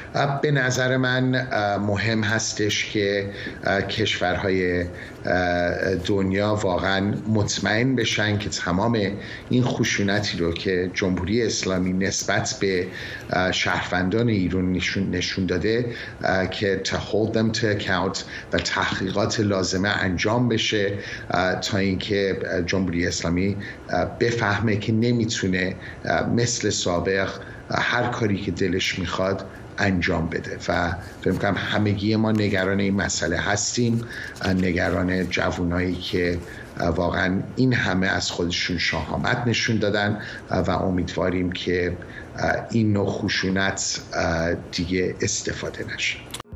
به نظر من مهم هستش که کشورهای دنیا واقعا مطمئن بشن که تمام این خشونتی رو که جمهوری اسلامی نسبت به شهروندان ایران نشون داده که to hold them to account و تحقیقات لازمه انجام بشه تا اینکه جمهوری اسلامی بفهمه که نمیتونه مثل سابق هر کاری که دلش میخواد انجام بده و فکر می‌کنم همگی ما نگران این مسئله هستیم، نگران جوانایی که واقعا این همه از خودشون شهامت نشون دادن و امیدواریم که این نوع خشونت دیگه استفاده نشه.